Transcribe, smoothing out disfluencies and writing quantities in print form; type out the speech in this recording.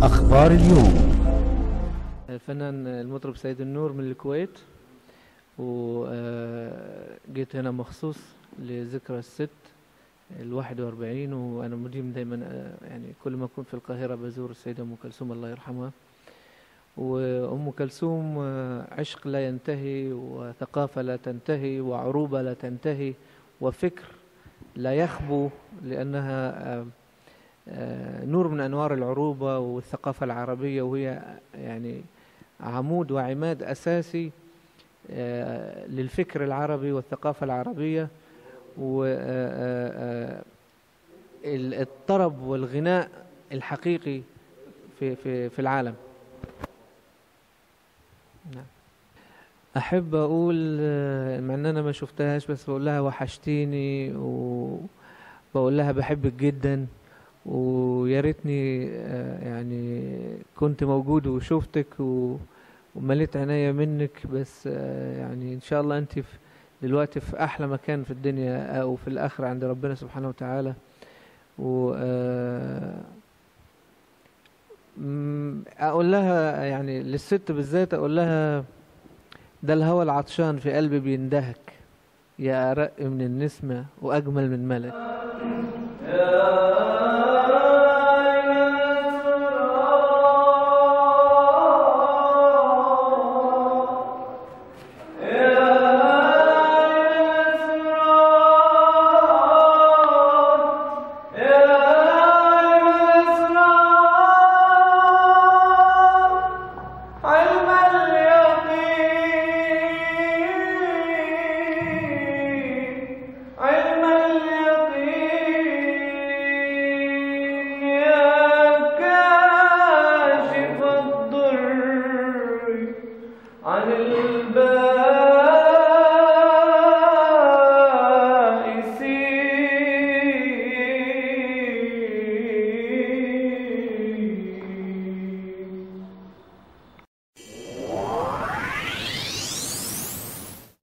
أخبار اليوم. الفنان المطرب سيد النور من الكويت، وجيت هنا مخصوص لذكرى الست 41. وأنا مديم دايما يعني كل ما أكون في القاهرة بزور السيدة أم كلثوم الله يرحمها. وأم كلثوم عشق لا ينتهي، وثقافة لا تنتهي، وعروبة لا تنتهي، وفكر لا يخبو، لأنها نور من أنوار العروبة والثقافة العربية، وهي يعني عمود وعماد أساسي للفكر العربي والثقافة العربية، والطرب والغناء الحقيقي في العالم. نعم. أحب أقول مع أن أنا ما شفتهاش، بس بقول لها وحشتيني، وبقول لها بحبك جدا، ويا ريتني يعني كنت موجود وشفتك ومليت عينيا منك. بس يعني إن شاء الله أنت دلوقتي في أحلى مكان في الدنيا أو في الآخرة عند ربنا سبحانه وتعالى. و أقول لها يعني للست بالذات، أقول لها ده الهوى العطشان في قلبي بيندهك، يا أرق من النسمة وأجمل من ملك. عن